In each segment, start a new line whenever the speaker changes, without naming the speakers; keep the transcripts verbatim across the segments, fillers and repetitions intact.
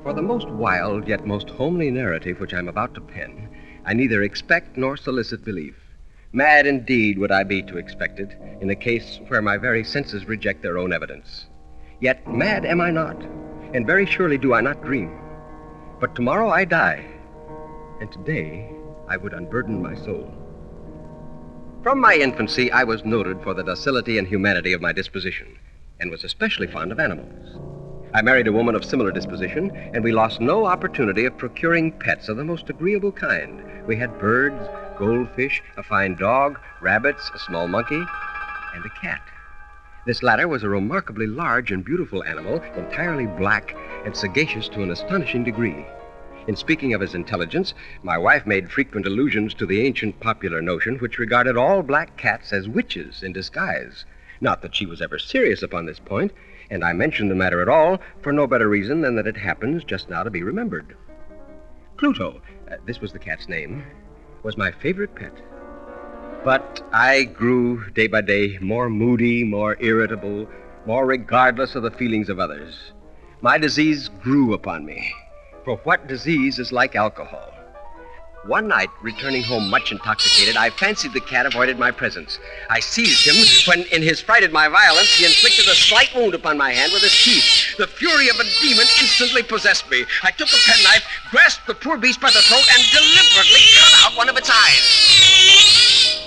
For the most wild yet most homely narrative which I'm about to pen, I neither expect nor solicit belief. Mad indeed would I be to expect it, in a case where my very senses reject their own evidence. Yet mad am I not, and very surely do I not dream. But tomorrow I die, and today I would unburden my soul. From my infancy, I was noted for the docility and humanity of my disposition, and was especially fond of animals. I married a woman of similar disposition, and we lost no opportunity of procuring pets of the most agreeable kind. We had birds, goldfish, a fine dog, rabbits, a small monkey, and a cat. This latter was a remarkably large and beautiful animal, entirely black and sagacious to an astonishing degree. In speaking of his intelligence, my wife made frequent allusions to the ancient popular notion which regarded all black cats as witches in disguise. Not that she was ever serious upon this point, and I mention the matter at all for no better reason than that it happens just now to be remembered. Pluto, uh, this was the cat's name, was my favorite pet. But I grew day by day more moody, more irritable, more regardless of the feelings of others. My disease grew upon me. For what disease is like alcohol? One night, returning home much intoxicated, I fancied the cat avoided my presence. I seized him when, in his fright at my violence, he inflicted a slight wound upon my hand with his teeth. The fury of a demon instantly possessed me. I took a penknife, grasped the poor beast by the throat, and deliberately cut out one of its eyes.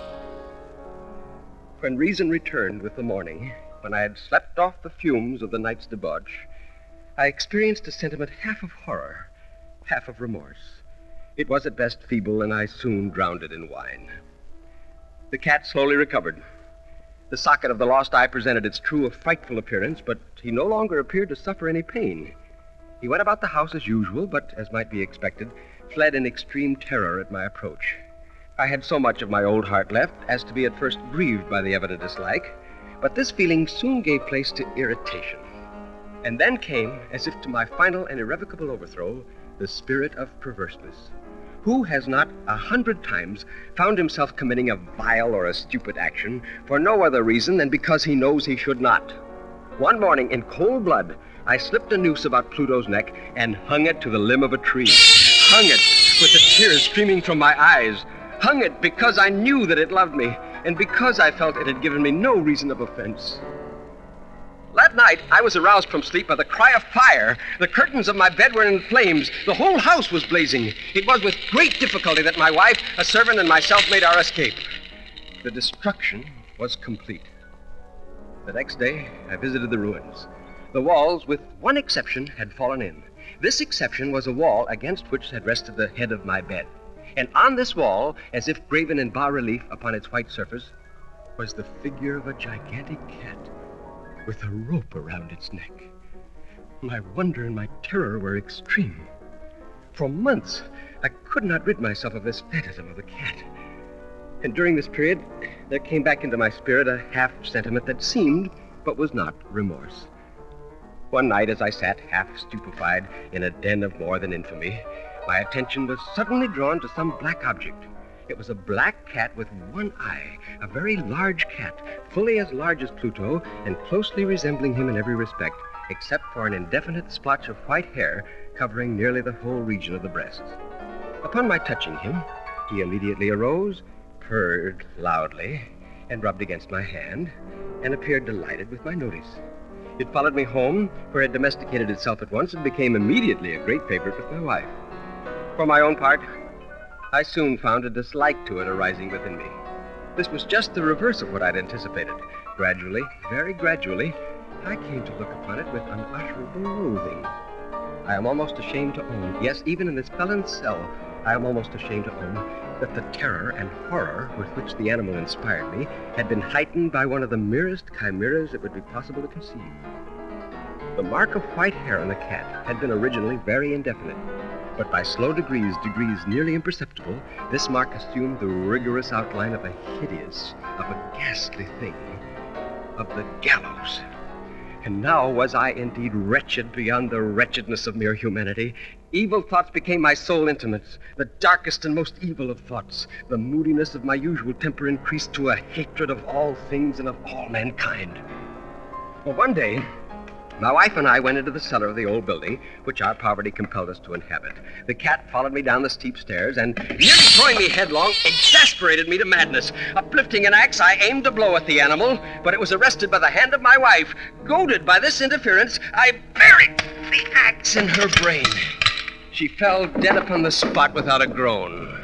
When reason returned with the morning, when I had slept off the fumes of the night's debauch, I experienced a sentiment half of horror, half of remorse. It was at best feeble, and I soon drowned it in wine. The cat slowly recovered. The socket of the lost eye presented its true, frightful appearance, but he no longer appeared to suffer any pain. He went about the house as usual, but, as might be expected, fled in extreme terror at my approach. I had so much of my old heart left as to be at first grieved by the evident dislike, but this feeling soon gave place to irritation. And then came, as if to my final and irrevocable overthrow, the spirit of perverseness. Who has not a hundred times found himself committing a vile or a stupid action for no other reason than because he knows he should not? One morning, in cold blood, I slipped a noose about Pluto's neck and hung it to the limb of a tree. Hung it with the tears streaming from my eyes. Hung it because I knew that it loved me, and because I felt it had given me no reason of offense. That night, I was aroused from sleep by the cry of fire. The curtains of my bed were in flames. The whole house was blazing. It was with great difficulty that my wife, a servant, and myself made our escape. The destruction was complete. The next day, I visited the ruins. The walls, with one exception, had fallen in. This exception was a wall against which had rested the head of my bed. And on this wall, as if graven in bas-relief upon its white surface, was the figure of a gigantic cat with a rope around its neck. My wonder and my terror were extreme. For months, I could not rid myself of this phantasm of the cat. And during this period, there came back into my spirit a half sentiment that seemed, but was not, remorse. One night, as I sat half stupefied in a den of more than infamy, my attention was suddenly drawn to some black object. It was a black cat with one eye, a very large cat, fully as large as Pluto and closely resembling him in every respect, except for an indefinite splotch of white hair covering nearly the whole region of the breast. Upon my touching him, he immediately arose, purred loudly, and rubbed against my hand, and appeared delighted with my notice. It followed me home, where it domesticated itself at once and became immediately a great favorite with my wife. For my own part, I soon found a dislike to it arising within me. This was just the reverse of what I'd anticipated. Gradually, very gradually, I came to look upon it with unutterable loathing. I am almost ashamed to own, yes, even in this felon's cell, I am almost ashamed to own that the terror and horror with which the animal inspired me had been heightened by one of the merest chimeras it would be possible to conceive. The mark of white hair on the cat had been originally very indefinite. But by slow degrees, degrees nearly imperceptible, this mark assumed the rigorous outline of a hideous, of a ghastly thing, of the gallows. And now was I indeed wretched beyond the wretchedness of mere humanity. Evil thoughts became my sole intimates, the darkest and most evil of thoughts. The moodiness of my usual temper increased to a hatred of all things and of all mankind. Well, one day, My wife and I went into the cellar of the old building, which our poverty compelled us to inhabit. The cat followed me down the steep stairs and, nearly throwing me headlong, exasperated me to madness. Uplifting an axe, I aimed a blow at the animal, but it was arrested by the hand of my wife. Goaded by this interference, I buried the axe in her brain. She fell dead upon the spot without a groan.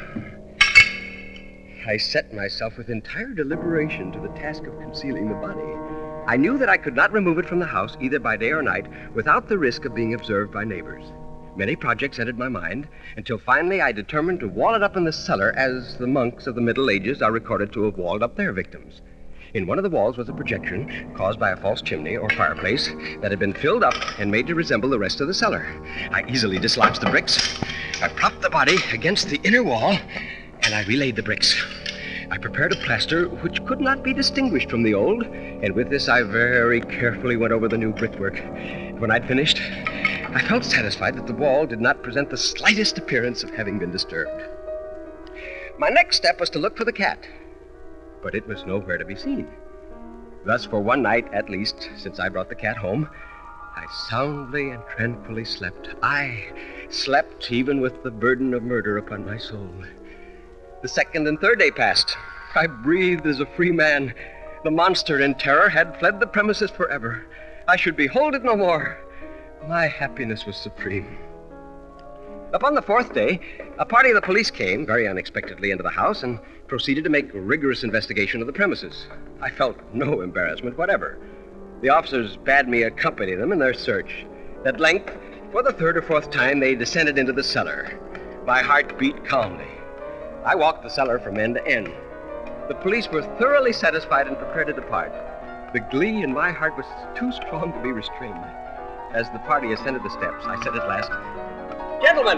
I set myself with entire deliberation to the task of concealing the body. I knew that I could not remove it from the house, either by day or night, without the risk of being observed by neighbors. Many projects entered my mind, until finally I determined to wall it up in the cellar, as the monks of the Middle Ages are recorded to have walled up their victims. In one of the walls was a projection, caused by a false chimney or fireplace, that had been filled up and made to resemble the rest of the cellar. I easily dislodged the bricks. I propped the body against the inner wall, and I relaid the bricks. I prepared a plaster which could not be distinguished from the old, and with this I very carefully went over the new brickwork. When I'd finished, I felt satisfied that the wall did not present the slightest appearance of having been disturbed. My next step was to look for the cat, but it was nowhere to be seen. Thus, for one night at least, since I brought the cat home, I soundly and tranquilly slept. I slept even with the burden of murder upon my soul. The second and third day passed. I breathed as a free man. The monster, in terror, had fled the premises forever. I should behold it no more. My happiness was supreme. Upon the fourth day, a party of the police came, very unexpectedly, into the house and proceeded to make rigorous investigation of the premises. I felt no embarrassment whatever. The officers bade me accompany them in their search. At length, for the third or fourth time, they descended into the cellar. My heart beat calmly. I walked the cellar from end to end. The police were thoroughly satisfied and prepared to depart. The glee in my heart was too strong to be restrained. As the party ascended the steps, I said at last, "Gentlemen,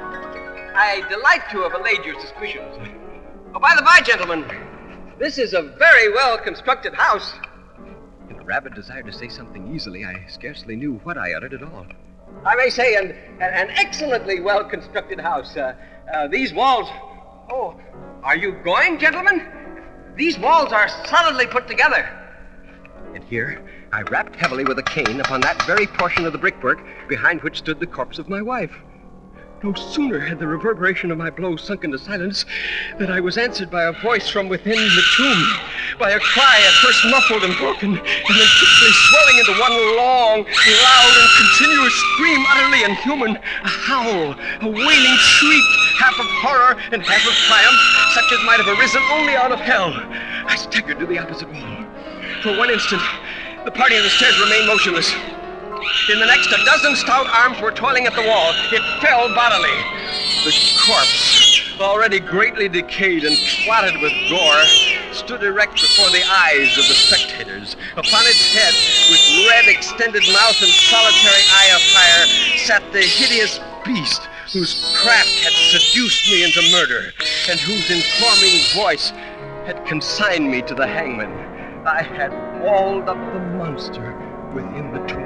I delight to have allayed your suspicions. Oh, by the by, gentlemen, this is a very well-constructed house." In a rabid desire to say something easily, I scarcely knew what I uttered at all. "I may say an, an excellently well-constructed house. Uh, uh, these walls... Oh, are you going, gentlemen? These walls are solidly put together." And here I rapped heavily with a cane upon that very portion of the brickwork behind which stood the corpse of my wife. No sooner had the reverberation of my blow sunk into silence than I was answered by a voice from within the tomb, by a cry at first muffled and broken, and then quickly swelling into one long, loud, and continuous scream, utterly inhuman, a howl, a wailing shriek, half of horror and half of triumph, such as might have arisen only out of hell. I staggered to the opposite wall. For one instant, the party on the stairs remained motionless. In the next, a dozen stout arms were toiling at the wall. It fell bodily. The corpse, already greatly decayed and clotted with gore, stood erect before the eyes of the spectators. Upon its head, with red extended mouth and solitary eye of fire, sat the hideous beast whose craft had seduced me into murder, and whose informing voice had consigned me to the hangman. I had walled up the monster within the tomb.